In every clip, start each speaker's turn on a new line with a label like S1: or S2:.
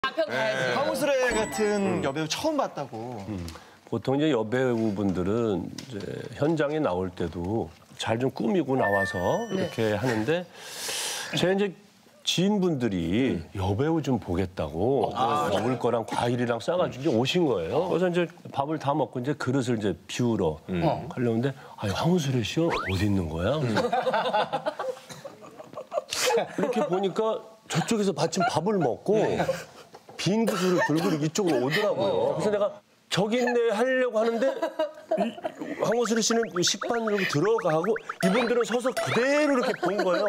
S1: 남편 가야지.
S2: 황우슬 같은 여배우 처음 봤다고.
S3: 보통 이제 여배우분들은 이제 현장에 나올 때도 잘 좀 꾸미고 나와서 이렇게 하는데 제 이제 지인분들이 여배우 좀 보겠다고 먹을 거랑 과일이랑 싸가지고 이제 오신 거예요. 그래서 이제 밥을 다 먹고 이제 그릇을 이제 비우러 가려는데 황우슬 씨 어디 있는 거야? 이렇게 보니까 저쪽에서 마침 밥을 먹고 빈 그릇을 들고 이쪽으로 오더라고요. 그래서 내가 저기 있네 하려고 하는데 황우슬 씨는 식판으로 들어가고 이분들은 서서 그대로 이렇게 본 거예요.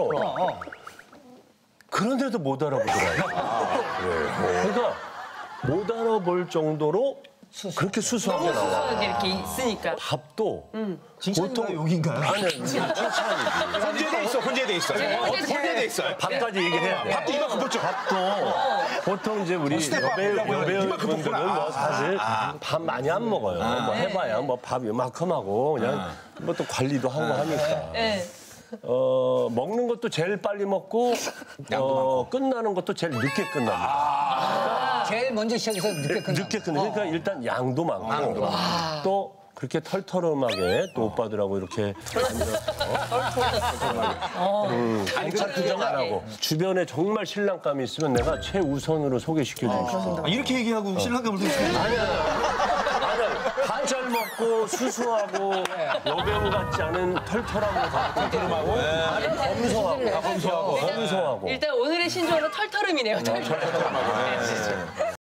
S3: 그런데도 못 알아보더라고요. 그러니까 못 알아볼 정도로 그렇게 수수하게 나와.
S1: 수수하게 이렇게 있으니까.
S3: 밥도
S2: 보통 여긴가요?
S3: 아니 칭찬이지.
S2: 혼재돼 있어, 혼재돼 있어. 혼재돼 있어.
S3: 밥까지 얘기를 해야 돼.
S2: 밥도 이만큼 먹죠.
S3: 밥도 보통 이제 우리 여배우분들은 뭐 사실 밥 많이 안 먹어요. 뭐 해봐야 뭐 밥 이만큼 하고 그냥 뭐 또 관리도 하고 하니까.
S1: 네.
S3: 먹는 것도 제일 빨리 먹고 끝나는 것도 제일 늦게 끝납니다.
S4: 제일 먼저 시작해서 늦게 끝나.
S3: 늦게 끝나. 그러니까 일단 양도 많고 또 그렇게 털털하게 또 오빠들하고 이렇게 한참 투정 안 하고 주변에 정말 신랑감이 있으면 내가 최우선으로 소개시켜주고 싶어.
S2: 이렇게 얘기하고 신랑감을 느끼는
S3: 밥 잘 먹고 수수하고 여배우 같지 않은 털털하고 검소하고
S1: 일단 오늘의 신조어는 털털음이네요. 털털음.